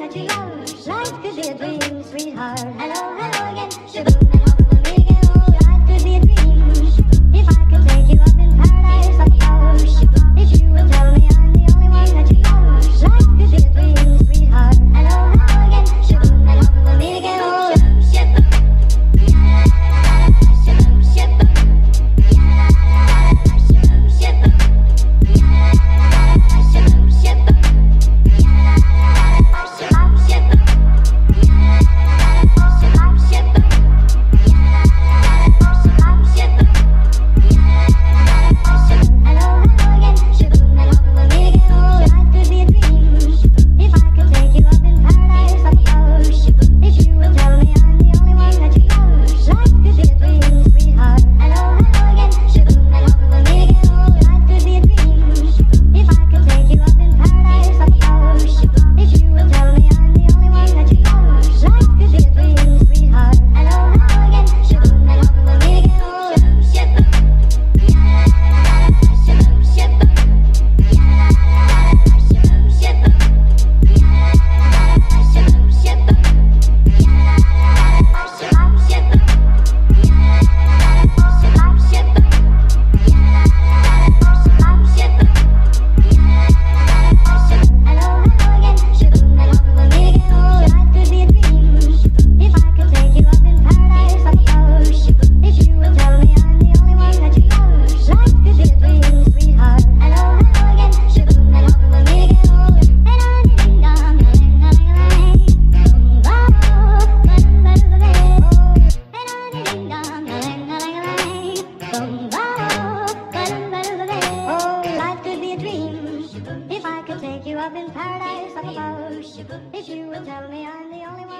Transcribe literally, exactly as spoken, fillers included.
that you love. Life could be a dream, sweetheart. Hello, hello again. Shaboom, and home will meet again. Oh, life could be a dream. If I could take you up in paradise like flowers. If you would tell me I'm the only one that you love. Life could be a dream, sweetheart. Hello, hello again. Shaboom, and home will meet again. Oh, shaboom, shaboom, shaboom, shaboom, shaboom. If I could take you up in paradise like a flower, if you would tell me I'm the only one.